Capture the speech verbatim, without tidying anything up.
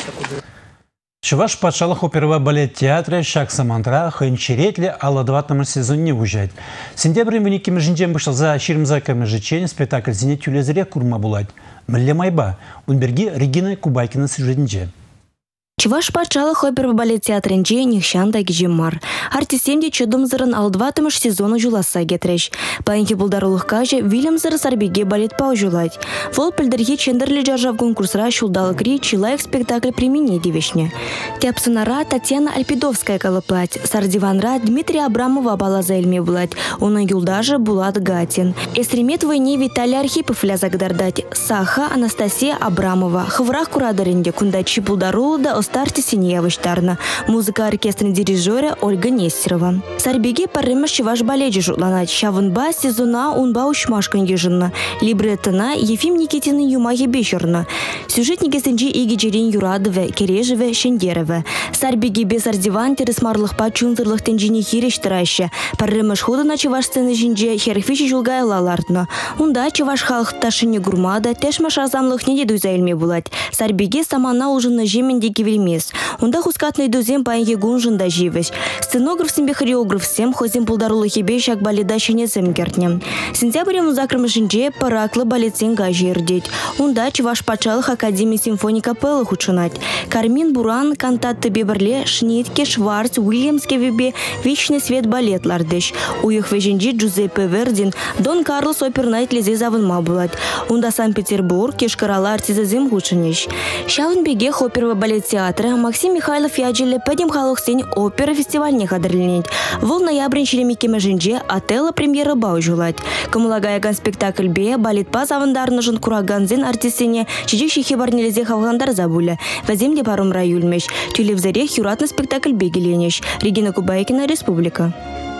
Чуваш патшалық оперова балет театры шак самантра хэнчеретле аладватнамыр сезонне ужать. Сентябрь вениким жинжем бышыл за ширмзаками жечень спектакль зене тюлезере курма булать. Мле майба. Унберги Регина Кубайкина сюжетнже. Чуваш патшалық оперова балет театрынже нихшан да гижеммар. Артисемде чудымзырын алдватымыш сезону жуласа гетреш. Паинки булдарулыққа же Вильямзыры сарбеге балет пау жулать. Вол пілдірге чендерлі жаржав конкурсра шулдалы кри чилайк спектакль примене девешне. Тяпсынара Татьяна Альпидовская калыплать. Сардиванра Дмитрий Абрамова балаза эльме булать. Уны юлдажы Булат Гатин. Эстремет войне Виталий Архипов лязагдардать. Саха Анастасия Абрамова. Хврах курадарынде кундачи булдарулы да старте синьявыштарна. Музыка оркестрный дирижера Ольга Нестерова. Сарбеге парымыш чуваш баледжи жутланать. Шавынба сезона унба ушмашкан ежынна. Либреттона Ефим Никитин юмаге бешерна. Сюжетники сенджи иги джерин юрадове, кережеве, шендерове. Сарбеге без ардиван тересмарлых пачунзырлых тенджини хирештараща. Парымыш хода на чуваш сцены жинже херфичи жулгая лалартна. Унда чуваш халх ташыне гурмада тешмаш азамлых не дедуйзайльме булать. Сарбеге самана ужынна жеменде кивель мес. Унда хускатный дузем паинге гунжын да живеш. Сценограф сембе хореограф сем хозем пулдарулы хебе шак баледа шенесем гертнем. Сентябрем закрымышинже параклы балетсен гажердеть. Унда чуваш патшалық академии симфоний капеллы хучынать. Кармин Буран кантатты беберле Шнитке Шварц Уильямске вебе вечный свет балетлардыш. Уих вежинжи Джузеппе Вердин Дон Карлос опернайт лезе завынма булать. Унда Санкт-Петербург кешкарала артизазем хучынеш. Шалын беге оперова балет театра Максим Михайлов яджеле пәдем халық сен опера фестивальне қадырленет. Вол ноябрин шеремекеме жинже Отелло премьера бау жулать. Камулагаяған спектакль бе балет паз авандарны жын кураганзен артистене чижик шихи барнелезе хавгандар забуля. Ваземде паром раюльмеш. Тюлевзарех юратный спектакль бегеленеш. Регина Кубайкина, Республика.